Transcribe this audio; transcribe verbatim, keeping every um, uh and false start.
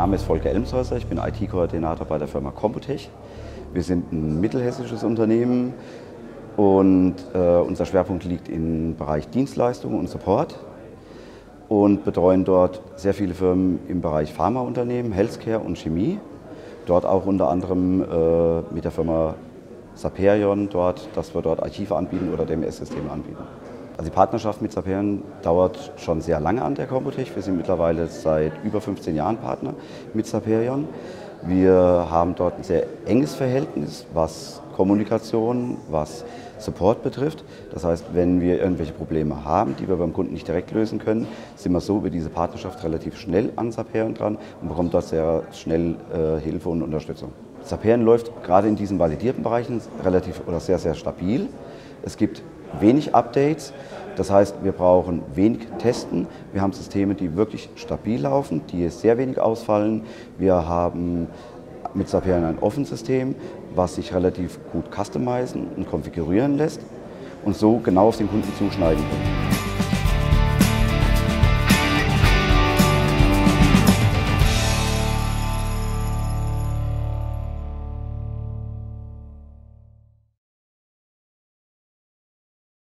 Name ist Volker Elmshäuser, ich bin I T-Koordinator bei der Firma Computech. Wir sind ein mittelhessisches Unternehmen und äh, unser Schwerpunkt liegt im Bereich Dienstleistungen und Support und betreuen dort sehr viele Firmen im Bereich Pharmaunternehmen, Healthcare und Chemie. Dort auch unter anderem äh, mit der Firma Saperion, dort, dass wir dort Archive anbieten oder D M S-Systeme anbieten. Also die Partnerschaft mit Saperion dauert schon sehr lange an der Computech. Wir sind mittlerweile seit über fünfzehn Jahren Partner mit Saperion. Wir haben dort ein sehr enges Verhältnis, was Kommunikation, was Support betrifft. Das heißt, wenn wir irgendwelche Probleme haben, die wir beim Kunden nicht direkt lösen können, sind wir so über diese Partnerschaft relativ schnell an Saperion dran und bekommen dort sehr schnell äh, Hilfe und Unterstützung. Saperion läuft gerade in diesen validierten Bereichen relativ oder sehr, sehr stabil. Es gibt wenig Updates, das heißt, wir brauchen wenig Testen. Wir haben Systeme, die wirklich stabil laufen, die sehr wenig ausfallen. Wir haben mit Saperion ein offenes System, was sich relativ gut customizen und konfigurieren lässt und so genau auf den Kunden zuschneiden kann.